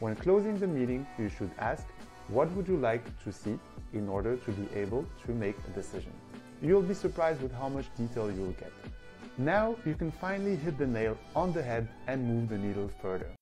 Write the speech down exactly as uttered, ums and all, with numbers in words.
When closing the meeting, you should ask, what would you like to see in order to be able to make a decision? You'll be surprised with how much detail you'll get. Now you can finally hit the nail on the head and move the needle further.